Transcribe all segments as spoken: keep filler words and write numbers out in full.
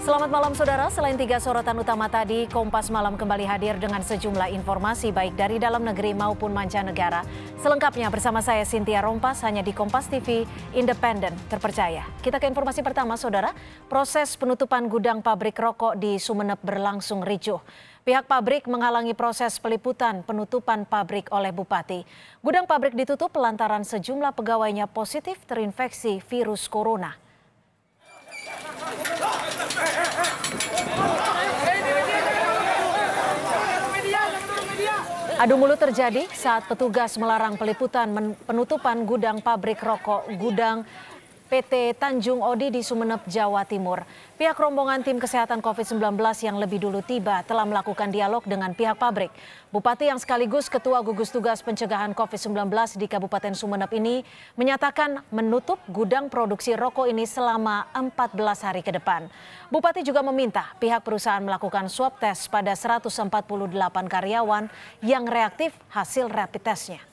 Selamat malam saudara, selain tiga sorotan utama tadi, Kompas Malam kembali hadir dengan sejumlah informasi baik dari dalam negeri maupun mancanegara. Selengkapnya bersama saya Cynthia Rompas hanya di Kompas T V, independen, terpercaya. Kita ke informasi pertama saudara, proses penutupan gudang pabrik rokok di Sumeneb berlangsung ricuh. Pihak pabrik menghalangi proses peliputan penutupan pabrik oleh Bupati. Gudang pabrik ditutup lantaran sejumlah pegawainya positif terinfeksi virus corona. Adu mulut terjadi saat petugas melarang peliputan penutupan gudang pabrik rokok gudang P T Tanjung Odi di Sumeneb, Jawa Timur. Pihak rombongan tim kesehatan COVID sembilan belas yang lebih dulu tiba telah melakukan dialog dengan pihak pabrik. Bupati yang sekaligus Ketua Gugus Tugas Pencegahan COVID sembilan belas di Kabupaten Sumeneb ini menyatakan menutup gudang produksi rokok ini selama empat belas hari ke depan. Bupati juga meminta pihak perusahaan melakukan swab test pada seratus empat puluh delapan karyawan yang reaktif hasil rapid testnya.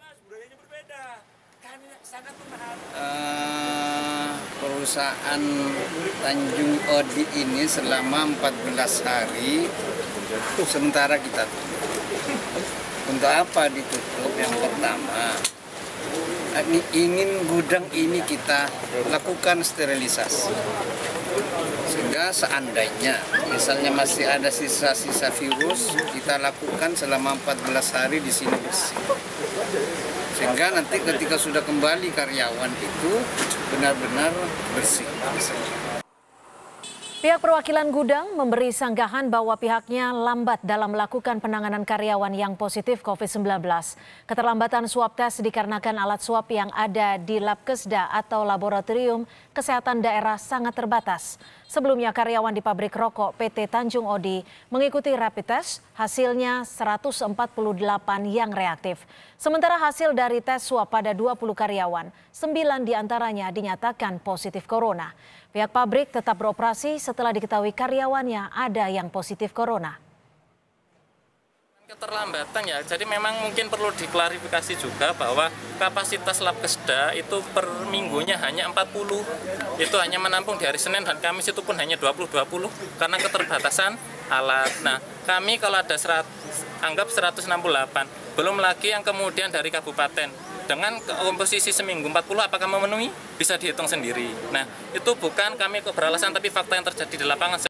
Uh, perusahaan Tanjung Odi ini selama empat belas hari sementara kita tutup. Untuk apa ditutup? Yang pertama, ingin gudang ini kita lakukan sterilisasi. Sehingga seandainya misalnya masih ada sisa-sisa virus, kita lakukan selama empat belas hari di sini bersih. Sehingga nanti ketika sudah kembali karyawan itu benar-benar bersih. Pihak perwakilan gudang memberi sanggahan bahwa pihaknya lambat dalam melakukan penanganan karyawan yang positif COVID sembilan belas. Keterlambatan swab test dikarenakan alat swab yang ada di Labkesda atau Laboratorium Kesehatan Daerah sangat terbatas. Sebelumnya karyawan di pabrik rokok P T Tanjung Odi mengikuti rapid test, hasilnya seratus empat puluh delapan yang reaktif. Sementara hasil dari tes swab pada dua puluh karyawan, sembilan diantaranya dinyatakan positif corona. Pihak pabrik tetap beroperasi setelah diketahui karyawannya ada yang positif corona. Keterlambatan ya, jadi memang mungkin perlu diklarifikasi juga bahwa kapasitas Labkesda itu per minggunya hanya empat puluh. Itu hanya menampung di hari Senin dan Kamis itu pun hanya dua puluh dua puluh karena keterbatasan alat. Nah, kami kalau ada seratus, anggap seratus enam puluh delapan, belum lagi yang kemudian dari kabupaten. Dengan komposisi seminggu empat puluh apakah memenuhi? Bisa dihitung sendiri. Nah, itu bukan kami beralasan tapi fakta yang terjadi di lapangan.